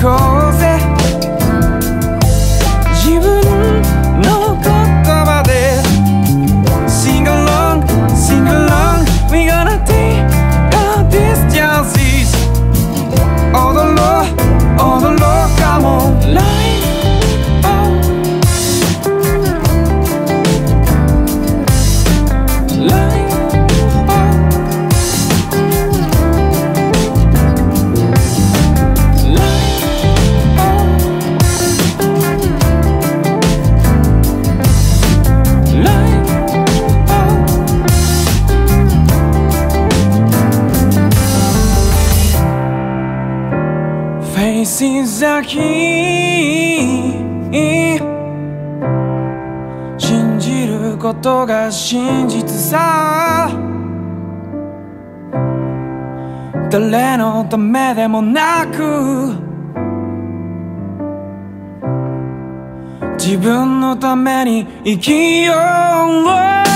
こうぜ自分の言葉で Sing along, sing along We gonna take our distances 踊ろう踊ろう Come on Life Faces the key 信じることが真実さ誰のためでもなく自分のために生きよう